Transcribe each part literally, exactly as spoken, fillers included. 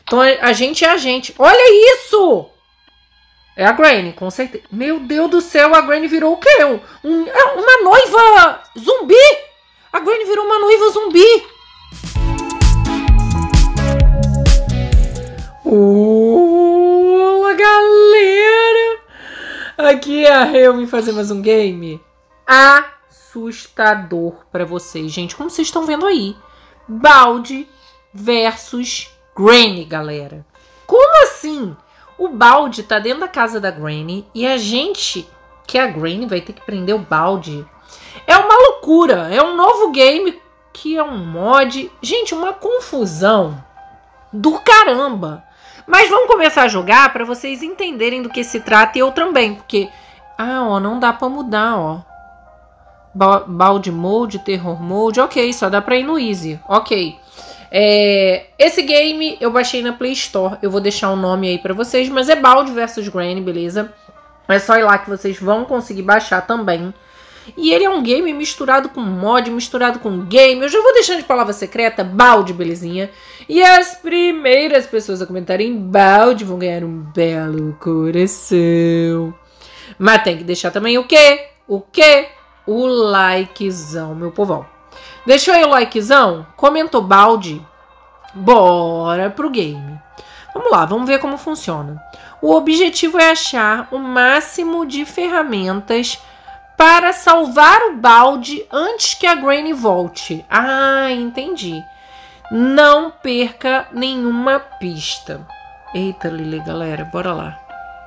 Então a gente é a gente. Olha isso! É a Granny, com certeza. Meu Deus do céu, a Granny virou o quê? Um, um, uma noiva zumbi? A Granny virou uma noiva zumbi. Olá, galera! Aqui é a Rê, eu vim fazer mais um game assustador pra vocês. Gente, como vocês estão vendo aí, Baldi versus Granny, galera. Como assim? O Baldi tá dentro da casa da Granny e a gente, que é a Granny, vai ter que prender o Baldi. É uma loucura, é um novo game que é um mod. Gente, uma confusão do caramba. Mas vamos começar a jogar para vocês entenderem do que se trata e eu também, porque... Ah, ó, não dá para mudar, ó. Ba Baldi Mode, Terror Mode, ok, só dá para ir no Easy, ok. É, esse game eu baixei na Play Store, eu vou deixar o um nome aí para vocês, mas é Baldi versus Granny, beleza? É só ir lá que vocês vão conseguir baixar também. E ele é um game misturado com mod, misturado com game. Eu já vou deixando de palavra secreta, Baldi, belezinha. E as primeiras pessoas a comentarem Baldi vão ganhar um belo coração. Mas tem que deixar também o quê? O quê? O likezão, meu povão. Deixou aí o likezão? Comentou Baldi? Bora pro game. Vamos lá, vamos ver como funciona. O objetivo é achar o máximo de ferramentas para salvar o Baldi antes que a Granny volte. Ah, entendi. Não perca nenhuma pista. Eita, Lili, galera, bora lá.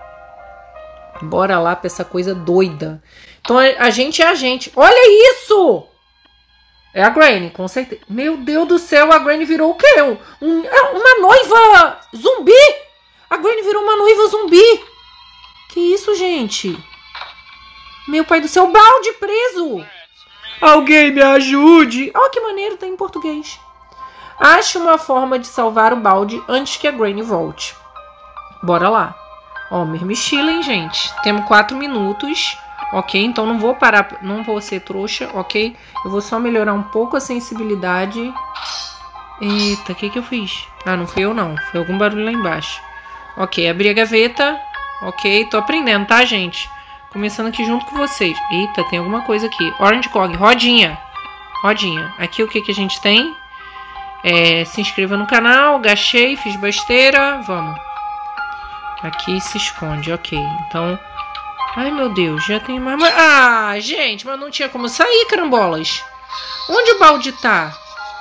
Bora lá pra essa coisa doida. Então a gente é a gente. Olha isso! É a Granny, com certeza. Meu Deus do céu, a Granny virou o quê? Um, um, uma noiva zumbi? A Granny virou uma noiva zumbi. Que isso, gente? Meu pai do céu, Baldi preso! Alguém me ajude! Olha que maneiro, tá em português. Ache uma forma de salvar o Baldi antes que a Granny volte. Bora lá. Ó, mermichila, hein, gente? Temos quatro minutos, ok? Então não vou parar, não vou ser trouxa, ok? Eu vou só melhorar um pouco a sensibilidade. Eita, o que que eu fiz? Ah, não fui eu não, foi algum barulho lá embaixo. Ok, abri a gaveta. Ok, tô aprendendo, tá, gente? Começando aqui junto com vocês. Eita, tem alguma coisa aqui. Orange Cog, rodinha. Rodinha. Aqui o que que a gente tem? É, se inscreva no canal. Gachei, fiz besteira. Vamos. Aqui se esconde, ok. Então... Ai, meu Deus, já tem mais... Ah, gente, mas não tinha como sair, carambolas. Onde o Baldi tá?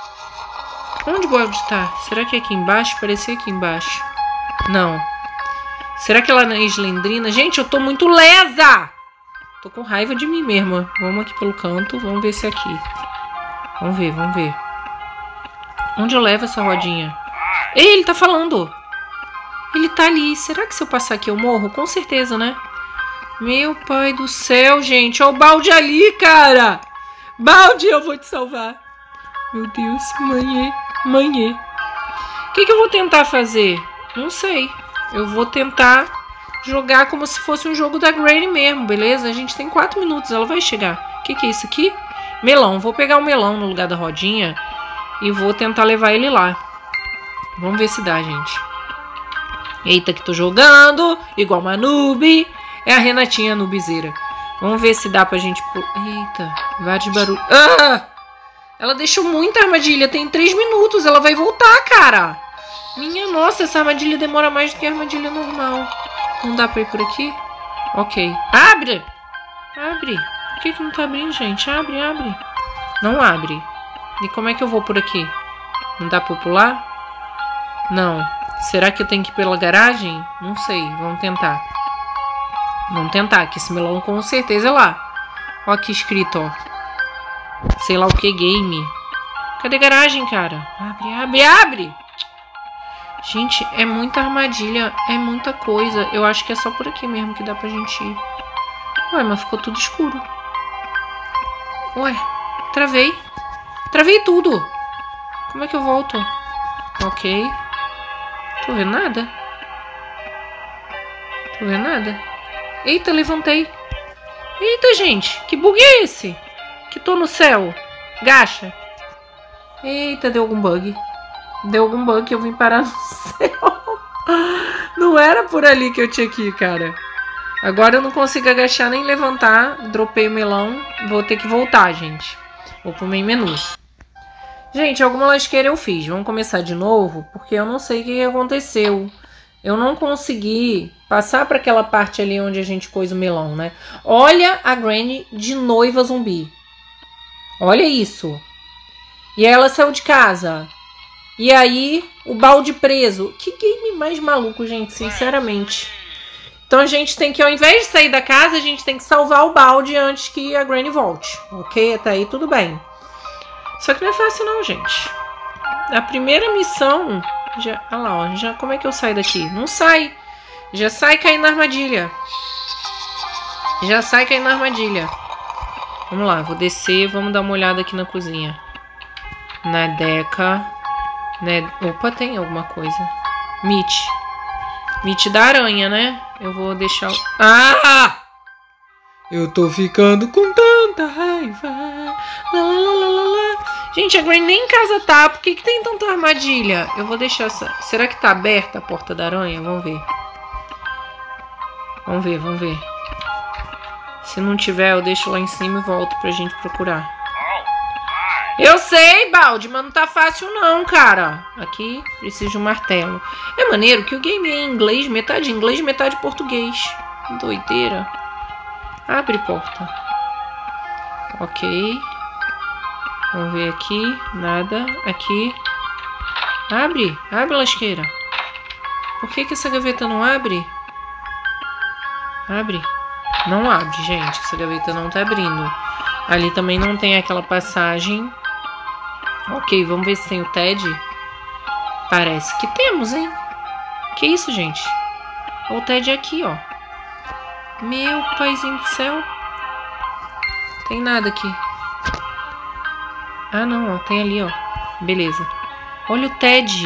Onde o Baldi tá? Será que é aqui embaixo? Parecia aqui embaixo. Não. Será que ela na Slendrina? Gente, eu tô muito lesa! Tô com raiva de mim mesma. Vamos aqui pelo canto. Vamos ver se é aqui. Vamos ver, vamos ver. Onde eu levo essa rodinha? Ei, ele tá falando. Ele tá ali. Será que se eu passar aqui eu morro? Com certeza, né? Meu pai do céu, gente. Olha o Baldi ali, cara. Baldi, eu vou te salvar. Meu Deus, manhê, manhê. O que que eu vou tentar fazer? Não sei. Eu vou tentar jogar como se fosse um jogo da Granny mesmo, beleza? A gente tem quatro minutos, ela vai chegar. O que que é isso aqui? Melão. Vou pegar o melão no lugar da rodinha e vou tentar levar ele lá. Vamos ver se dá, gente. Eita, que tô jogando igual uma noob. É a Renatinha noobzeira. Vamos ver se dá pra gente... Eita, vários barulhos. Ah! Ela deixou muita armadilha. Tem três minutos, ela vai voltar, cara. Minha nossa, essa armadilha demora mais do que a armadilha normal. Não dá pra ir por aqui? Ok. Abre! Abre. Por que que não tá abrindo, gente? Abre, abre. Não abre. E como é que eu vou por aqui? Não dá pra eu pular? Não. Será que eu tenho que ir pela garagem? Não sei. Vamos tentar. Vamos tentar, que esse melão com certeza é lá. Ó aqui escrito, ó. Sei lá o que, game. Cadê a garagem, cara? Abre, abre, abre! Gente, é muita armadilha, é muita coisa. Eu acho que é só por aqui mesmo que dá pra gente ir. Ué, mas ficou tudo escuro. Ué, travei. Travei tudo. Como é que eu volto? Ok. Tô vendo nada. Tô vendo nada. Eita, levantei. Eita, gente, que bug é esse? Que tô no céu. Gacha. Eita, deu algum bug. Deu algum bug que eu vim parar no céu. Não era por ali que eu tinha que ir, cara. Agora eu não consigo agachar nem levantar. Dropei o melão. Vou ter que voltar, gente. Vou pro main menu. Gente, alguma lasqueira eu fiz. Vamos começar de novo, porque eu não sei o que aconteceu. Eu não consegui passar para aquela parte ali onde a gente pôs o melão, né? Olha a Granny de noiva zumbi. Olha isso. E aí ela saiu de casa. E aí o balde preso. Que game mais maluco, gente, sinceramente. Então a gente tem que, ao invés de sair da casa, a gente tem que salvar o balde antes que a Granny volte. Ok? Até aí tudo bem. Só que não é fácil não, gente. A primeira missão... Já, olha lá, ó, já, como é que eu saio daqui? Não sai. Já sai caindo na armadilha. Já sai caindo na armadilha. Vamos lá, vou descer. Vamos dar uma olhada aqui na cozinha. Na Deca. Né? Opa, tem alguma coisa. Meat. Meat da aranha, né? Eu vou deixar... Ah! Eu tô ficando com tanta raiva. Lá, lá, lá, lá, lá. Gente, a Granny nem em casa tá. Por que que tem tanta armadilha? Eu vou deixar essa... Será que tá aberta a porta da aranha? Vamos ver. Vamos ver, vamos ver. Se não tiver, eu deixo lá em cima e volto pra gente procurar. Eu sei, balde, mas não tá fácil não, cara. Aqui, preciso de um martelo. É maneiro que o game é em inglês, metade inglês, metade português. Doideira. Abre porta. Ok. Vamos ver aqui. Nada. Aqui. Abre. Abre, lasqueira. Por que que essa gaveta não abre? Abre. Não abre, gente. Essa gaveta não tá abrindo. Ali também não tem aquela passagem. Ok, vamos ver se tem o Ted. Parece que temos, hein? Que isso, gente? O Ted é aqui, ó. Meu paizinho do céu. Tem nada aqui. Ah, não, ó. Tem ali, ó. Beleza. Olha o Ted.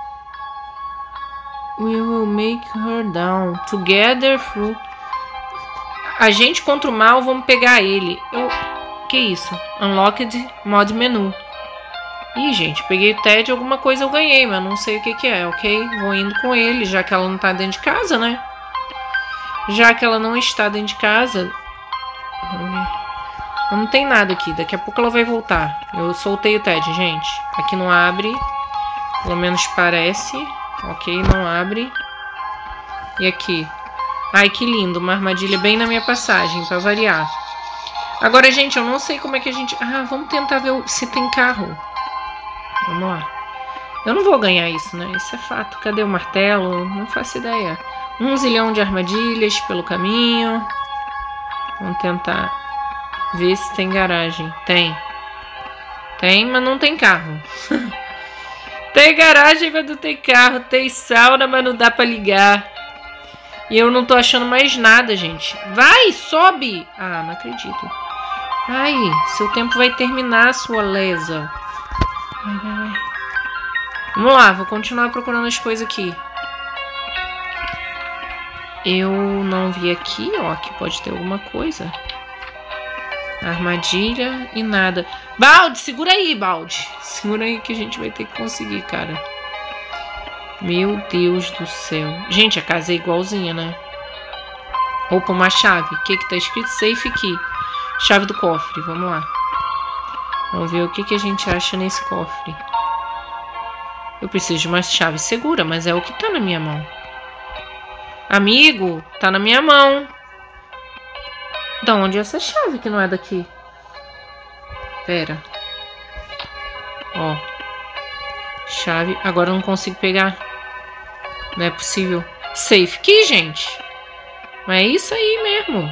We will make her down. Together through... A gente contra o mal, vamos pegar ele. Eu... Que isso? Unlocked mod menu. Ih, gente, peguei o Ted, alguma coisa eu ganhei, mas não sei o que que é, ok? Vou indo com ele, já que ela não tá dentro de casa, né? Já que ela não está dentro de casa... Não tem nada aqui, daqui a pouco ela vai voltar. Eu soltei o Ted, gente. Aqui não abre. Pelo menos parece. Ok, não abre. E aqui? Ai, que lindo, uma armadilha bem na minha passagem, pra variar. Agora, gente, eu não sei como é que a gente... Ah, vamos tentar ver se tem carro. Vamos lá. Eu não vou ganhar isso, né? Isso é fato. Cadê o martelo? Não faço ideia. Um zilhão de armadilhas pelo caminho. Vamos tentar ver se tem garagem. Tem. Tem, mas não tem carro. Tem garagem, mas não tem carro. Tem sauna, mas não dá pra ligar. E eu não tô achando mais nada, gente. Vai, sobe! Ah, não acredito. Ai, seu tempo vai terminar, sua lesa. Vai, vai, vai. Vamos lá, vou continuar procurando as coisas aqui. Eu não vi aqui, ó. Aqui pode ter alguma coisa. Armadilha e nada. Balde, segura aí, Balde. Segura aí que a gente vai ter que conseguir, cara. Meu Deus do céu. Gente, a casa é igualzinha, né? Opa, uma chave. O que que tá escrito? Safe key. Chave do cofre. Vamos lá. Vamos ver o que que a gente acha nesse cofre. Eu preciso de uma chave segura, mas é o que tá na minha mão. Amigo, tá na minha mão. Da onde é essa chave que não é daqui? Pera. Ó. Chave. Agora eu não consigo pegar. Não é possível. Safe key, gente. Mas é isso aí mesmo.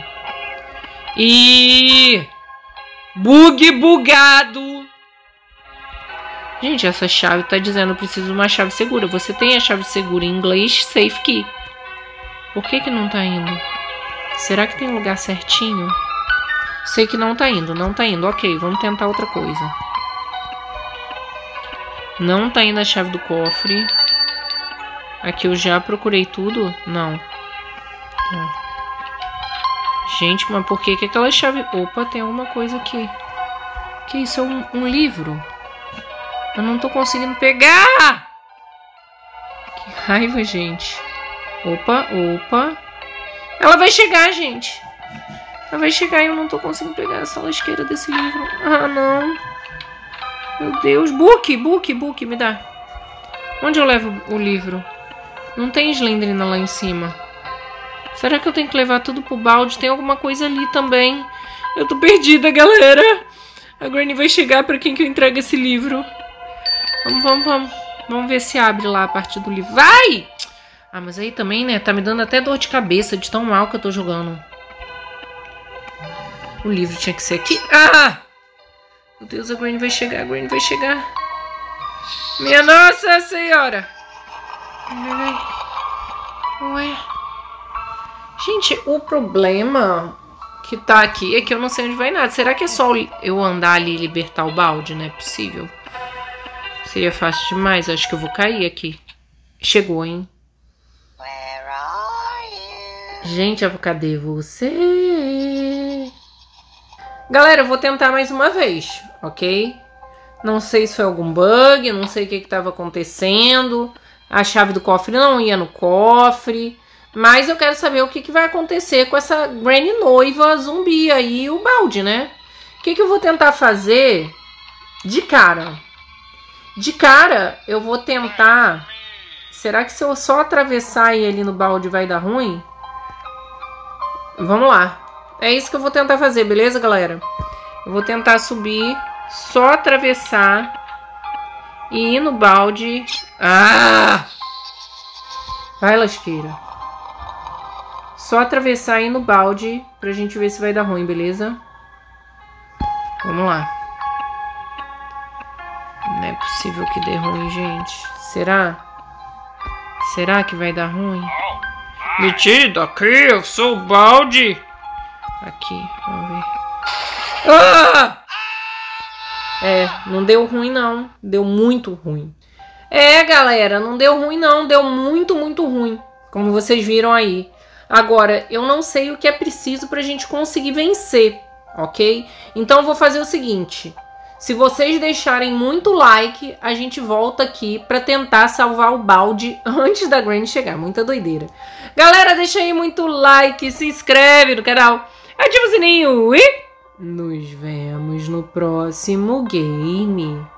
E... Bug bugado. Gente, essa chave tá dizendo eu preciso de uma chave segura. Você tem a chave segura em inglês, safe key. Por que que não tá indo? Será que tem um lugar certinho? Sei que não tá indo, não tá indo. Ok, vamos tentar outra coisa. Não tá indo a chave do cofre. Aqui eu já procurei tudo. Não. Não. Gente, mas por que que aquela chave... Opa, tem alguma coisa aqui. Que isso? É um, um livro. Eu não tô conseguindo pegar. Que raiva, gente. Opa, opa. Ela vai chegar, gente. Ela vai chegar e eu não tô conseguindo pegar essa lasqueira desse livro. Ah, não. Meu Deus. Book, book, book, me dá. Onde eu levo o livro? Não tem Slendrina lá em cima. Será que eu tenho que levar tudo pro balde? Tem alguma coisa ali também. Eu tô perdida, galera. A Granny vai chegar pra quem que eu entrego esse livro. Vamos, vamos, vamos. Vamos ver se abre lá a parte do livro. Vai! Ah, mas aí também, né? Tá me dando até dor de cabeça de tão mal que eu tô jogando. O livro tinha que ser aqui. Ah! Meu Deus, a Granny vai chegar. A Granny vai chegar. Minha Nossa Senhora! Ai, ué. Gente, o problema que tá aqui é que eu não sei onde vai nada. Será que é só eu andar ali e libertar o balde? Não é possível. Seria fácil demais. Acho que eu vou cair aqui. Chegou, hein? Gente, cadê você? Galera, eu vou tentar mais uma vez, ok? Não sei se foi algum bug, não sei o que estava acontecendo. A chave do cofre não ia no cofre. Mas eu quero saber o que, que vai acontecer com essa Granny noiva zumbi aí e o balde, né? O que, que eu vou tentar fazer de cara? De cara, eu vou tentar... Será que se eu só atravessar ele no balde vai dar ruim? Vamos lá. É isso que eu vou tentar fazer, beleza, galera? Eu vou tentar subir, só atravessar e ir no balde. Ah! Vai, lasqueira. Só atravessar e ir no balde pra gente ver se vai dar ruim, beleza? Vamos lá. Não é possível que dê ruim, gente. Será? Será que vai dar ruim? Metido aqui, eu sou o balde. Aqui, vamos ver. Ah! É, não deu ruim não. Deu muito ruim. É, galera, não deu ruim não. Deu muito, muito ruim. Como vocês viram aí. Agora, eu não sei o que é preciso pra gente conseguir vencer, ok? Então eu vou fazer o seguinte. Se vocês deixarem muito like, a gente volta aqui pra tentar salvar o balde antes da Granny chegar. Muita doideira. Galera, deixa aí muito like, se inscreve no canal, ativa o sininho e nos vemos no próximo game.